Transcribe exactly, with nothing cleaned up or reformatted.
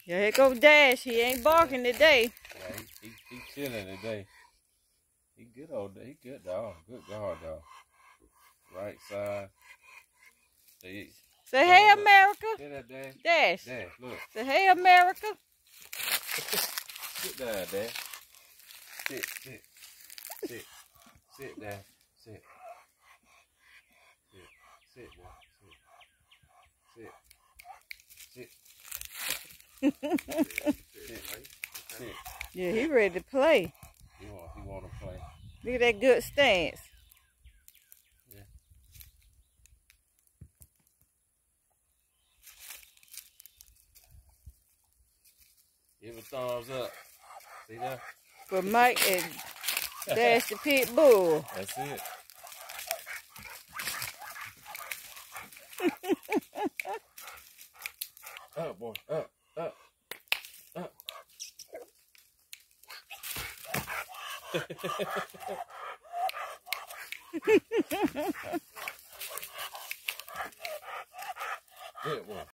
Yeah, here goes Dash. He ain't barking today. Yeah, he, he, he chilling today. He good old day. He good dog. Good guard dog. Right side. See, Say hey, look. America. See that, Dash? Dash. Dash, look. Say hey, America. Sit down, Dash. Sit, sit, sit. Sit down. Sit. Sit. Sit down. Sit. Sit. Sit. Sit. Sit. Yeah, he ready to play. He want, he want to play. Look at that good stance. Yeah. Give a thumbs up. See that? For Mike and Dash the pit bull. That's it. Up, boy. Up, up, up. Good boy.